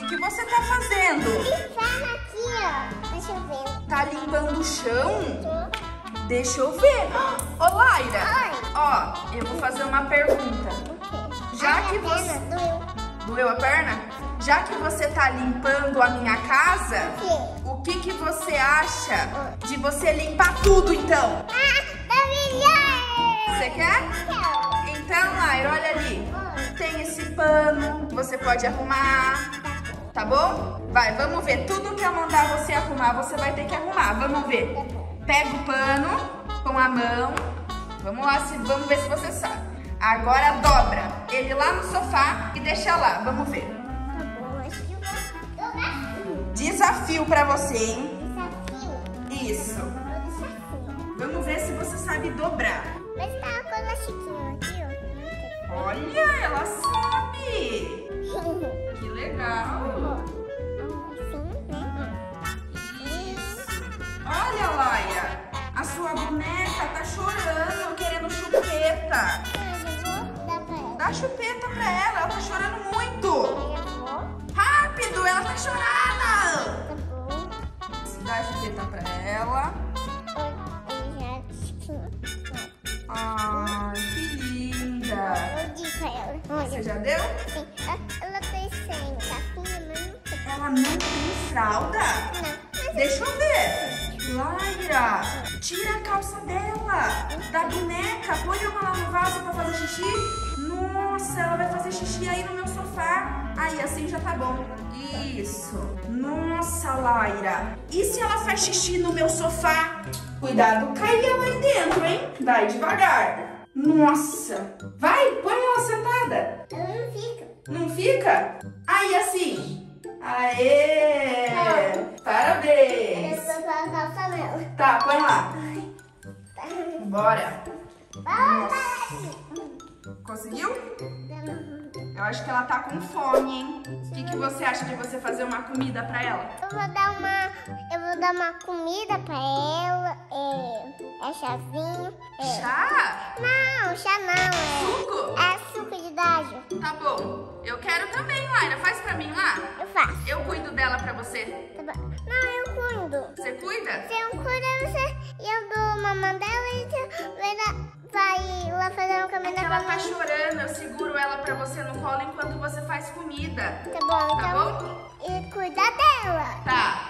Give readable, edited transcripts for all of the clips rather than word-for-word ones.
que você tá fazendo? Limpando aqui, ó. Deixa eu ver. Tá limpando o chão? Deixa eu ver. Ô, Laira. Oi. Ó, eu vou fazer uma pergunta. Já que você... Doeu a perna? Já que você tá limpando a minha casa, o que você acha de você limpar tudo, então? Você quer? Então, Laira, olha ali. Tem esse pano, você pode arrumar, tá bom? Vai, vamos ver. Tudo que eu mandar você arrumar, você vai ter que arrumar. Vamos ver. Pega o pano com a mão. Vamos lá, vamos ver se você sabe. Agora dobra ele lá no sofá e deixa lá. Vamos ver. Desafio pra você, hein? Desafio? Isso. Desafio. Vamos ver se você sabe dobrar. Mas tá uma coisa chiquinha aqui, ó. Olha, ela sabe. Que legal. Olha, Laia, a sua boneca tá chorando, querendo chupeta. Dá chupeta pra ela, ela tá chorando muito. Rápido, ela tá chorando. Dá chupeta pra ela. Ai, que linda. Você já deu? Sim, ela tem sem capinha, mas não tem. Ela não tem fralda? Não. Deixa eu ver. Laira, tira a calça dela, da boneca, põe ela lá no vaso pra fazer xixi. Nossa, ela vai fazer xixi aí no meu sofá. Aí, assim já tá bom. Isso. Nossa, Laira. E se ela faz xixi no meu sofá? Cuidado, cai ela aí dentro, hein? Vai devagar. Nossa. Vai, põe ela sentada. Ela não fica. Não fica? Aí, assim. Aê! Parabéns! Eu vou botar a calça nela. Tá, põe lá. Bora. Conseguiu? Eu acho que ela tá com fome, hein? O que você acha de você fazer uma comida pra ela? Eu vou dar uma comida pra ela. É chazinho. Chá? Não, chá não. Suco? É suco de dágio. Tá bom. Eu quero também, Laira. Faz pra mim lá. Eu faço. Eu cuido dela pra você. Tá bom. Não, eu cuido. Você cuida? Se eu cuido, eu dou mamãe dela e vai lá fazer uma comida Ela pra tá mim. chorando. Eu seguro ela pra você no colo enquanto você faz comida. Tá bom, Tá então. bom? E cuida dela. Tá.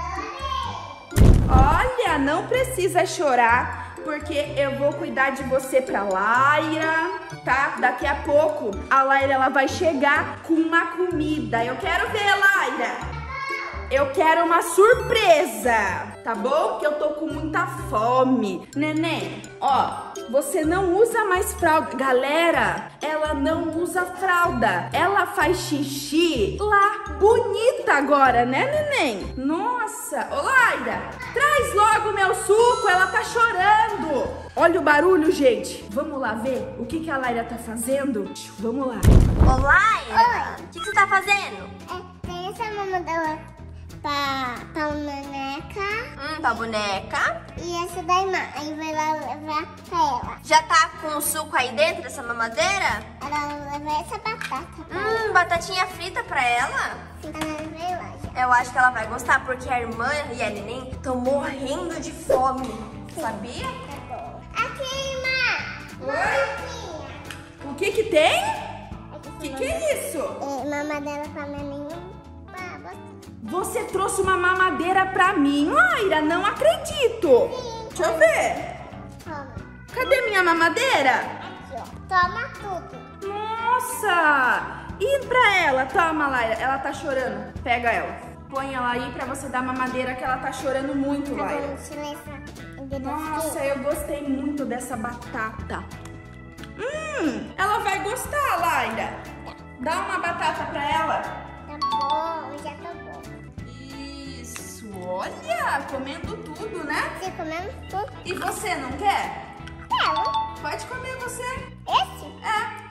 Olha, não precisa chorar, porque eu vou cuidar de você pra Laira, tá? Daqui a pouco a Laira ela vai chegar com uma comida. Eu quero ver, Laira. Eu quero uma surpresa, tá bom? Porque eu tô com muita fome. Neném, ó, você não usa mais fralda. Galera, ela não usa fralda. Ela faz xixi lá, bonita agora, né, neném? Nossa, ô Laira, traz logo meu suco, ela tá chorando. Olha o barulho, gente. Vamos lá ver o que a Laira tá fazendo? Vamos lá. Ô, Laira, o que você tá fazendo? Tem essa mamãe dela pra boneca. Pra boneca. E essa da irmã. Aí vai lá levar pra ela. Já tá com o suco aí dentro dessa mamadeira? Ela leva essa batata pra ela. Batatinha frita pra ela? Ela veio lá já. Eu acho que ela vai gostar, porque a irmã e a neném estão morrendo de fome. Sabia? Tá bom. Aqui, irmã. Oi? O que tem? Que é isso? Mamadeira pra neném. Você trouxe uma mamadeira pra mim, Laira? Não acredito. Sim. Deixa eu ver. Toma. Cadê minha mamadeira? Aqui, ó. Toma tudo. Nossa! E pra ela? Toma, Laira. Ela tá chorando. Pega ela. Põe ela aí pra você dar mamadeira, que ela tá chorando muito, Tá Laira. bom, deixa eu ver essa. Nossa, eu gostei muito dessa batata. Ela vai gostar, Laira. Dá uma batata pra ela. Tá bom, já tá bom. Isso, olha, comendo tudo, né? Você comendo tudo? E você, não quer? Quero. Pode comer você. Esse? É.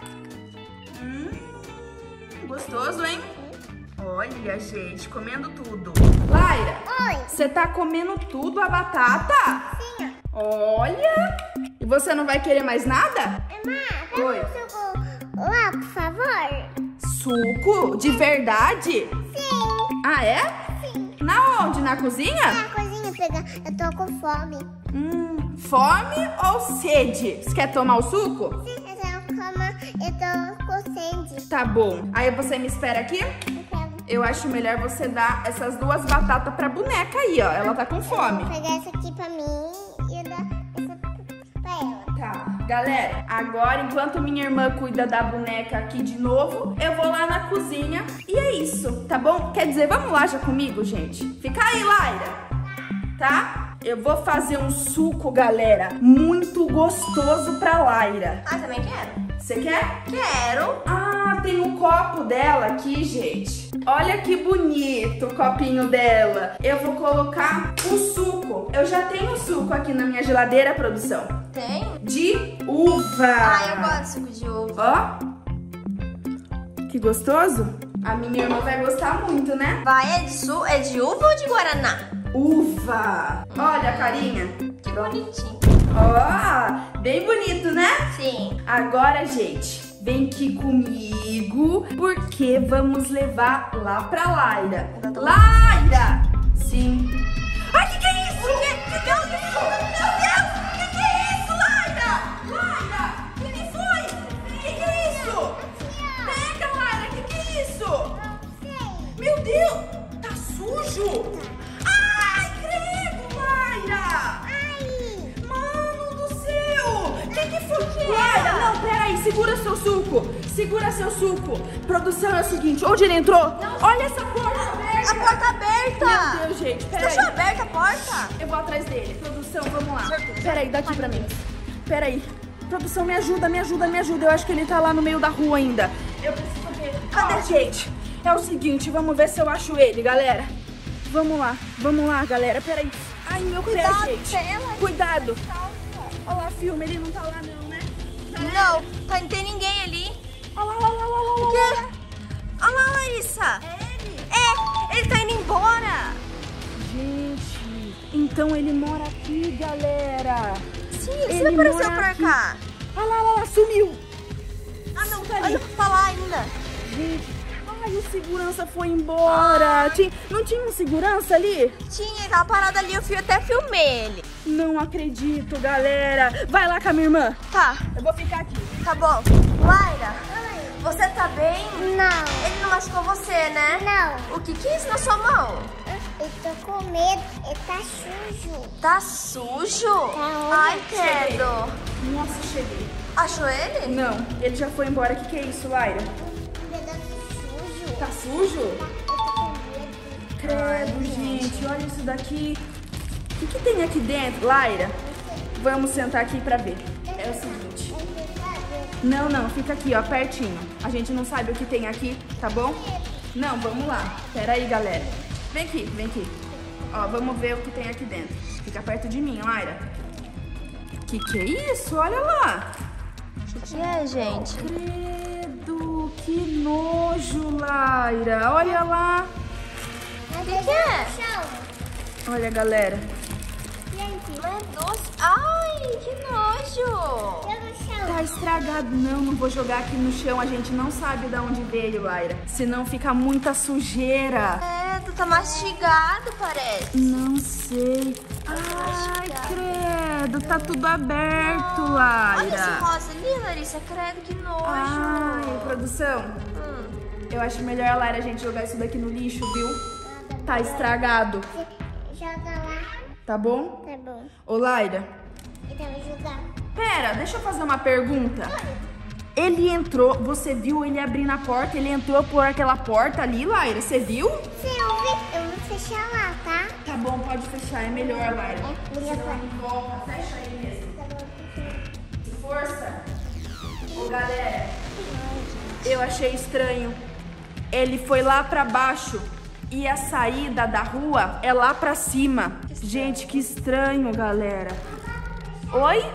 Gostoso, hein? Olha, gente, comendo tudo. Laira, Oi. você tá comendo tudo a batata? Sim, Olha. E você não vai querer mais nada? Irmã, Oi. pega um suco lá, por favor. Suco? De verdade? Sim. Ah, é? Sim. Na onde? Na cozinha? É a cozinha pegar. Eu tô com fome. Fome ou sede? Você quer tomar o suco? Sim, eu tô com sede. Tá bom. Aí você me espera aqui? Eu pego. Eu acho melhor você dar essas 2 batatas pra boneca aí, ó. Ela tá com fome. Vou pegar essa aqui pra mim e eu dar essa pra ela. Tá. Galera, agora enquanto minha irmã cuida da boneca aqui de novo, eu vou lá na cozinha e é isso, tá bom? Quer dizer, vamos lá já comigo, gente? Fica aí, Laira. Tá? Eu vou fazer um suco, galera, muito gostoso pra Laira. Ah, também quero. Você quer? Quero. Ah, tem um copo dela aqui, gente. Olha que bonito o copinho dela. Eu vou colocar o suco. Eu já tenho suco aqui na minha geladeira, produção. Tem? De uva. Ah, eu gosto de suco de uva. Ó. Que gostoso. A minha irmã vai gostar muito, né? Vai, é de uva ou de guaraná? Uva. Olha a carinha. Que bonitinho. Ó, bem bonito, né? Sim. Agora, gente, vem aqui comigo, porque vamos levar lá pra Laira. Laira! Sim. Ai, que é isso? Que é isso? Meu Deus! Que é isso, Laira? Laira! Que foi? Que é isso? Pega, Laira! Que é isso? Meu Deus! Tá sujo? Ai, credo, Laira! Mano do céu! Que foi? Laira, não, peraí, segura seu suco. Segura seu suco. Produção, é o seguinte, onde ele entrou? Não. Olha essa porta aberta. A porta aberta. Meu Deus, gente, Você peraí. deixou aberta a porta? Eu vou atrás dele. Produção, vamos lá. Certeza. Peraí, daqui pra mim. Peraí. Produção, me ajuda, me ajuda, me ajuda. Eu acho que ele tá lá no meio da rua ainda. Eu preciso ver. Cadê, gente? É o seguinte, vamos ver se eu acho ele, galera. Vamos lá, galera. Peraí. Ai, meu pé, gente. Tela. Cuidado. Olha lá, filme, ele não tá lá não, né? Não, não tem ninguém ali. Olha lá, olha lá, olha lá, O olha quê? lá. Olha lá, Larissa. É ele? É, ele tá indo embora. Gente, então ele mora aqui, galera. Sim, ele apareceu mora por aqui. cá. Olha lá, sumiu. Ah, não, Tá ali. tá lá ainda. Gente, ai, o segurança foi embora. Não tinha um segurança ali? Tinha, ele tava parado ali, eu até filmei ele. Não acredito, galera. Vai lá com a minha irmã. Tá, Eu vou ficar aqui. tá bom. Laira, você tá bem? Não. Ele não machucou você, né? Não. O que é isso na sua mão? Eu tô com medo. Ele tá sujo. Tá sujo? Tá, Ai, cheguei. credo. Nossa, cheguei. Achou ele? Não, ele já foi embora. O que é isso, Laira? Um pedaço sujo. Tá sujo? Eu tô com medo. Credo, gente. Olha isso daqui. O que tem aqui dentro, Laira? Vamos sentar aqui pra ver. É o seguinte. Não, fica aqui, ó, pertinho. A gente não sabe o que tem aqui, tá bom? Não, vamos lá. Pera aí, galera. Vem aqui. Ó, vamos ver o que tem aqui dentro. Fica perto de mim, Laira. Que é isso? Olha lá. O que é, gente? Credo, que nojo, Laira. Olha lá. O que é? Olha, galera. Gente, Não é doce. Ai, que nojo. eu no chão. Tá estragado. Não vou jogar aqui no chão. A gente não sabe de onde veio, Laira. Senão fica muita sujeira. É, tu tá mastigado, parece. Não sei. Ai, credo. Tá tudo aberto, Olha esse Laira. rosa ali, Larissa. Credo, que nojo. Ai, produção. Eu acho melhor, Laira, a gente jogar isso daqui no lixo, viu? Tá estragado. Joga lá. Tá bom? Tá bom. Ô, Laira. Então eu vou jogar. Pera, deixa eu fazer uma pergunta. Ele entrou, você viu ele abrindo a porta? Ele entrou por aquela porta ali, Laira? Você viu? Se eu ver, eu vou fechar lá, tá? Tá bom, pode fechar, é melhor, Laira. Minha Senão não volta, fecha aí mesmo. Força. Ô, galera, eu achei estranho. Ele foi lá pra baixo e a saída da rua é lá pra cima. Gente, que estranho, galera. Oi?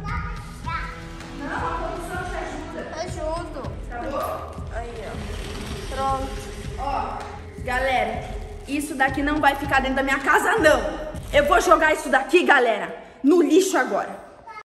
Não, a produção te ajuda. Ajudo. Tá bom? Aí, ó. Pronto. Ó, galera, isso daqui não vai ficar dentro da minha casa, não. Eu vou jogar isso daqui, galera, no lixo agora.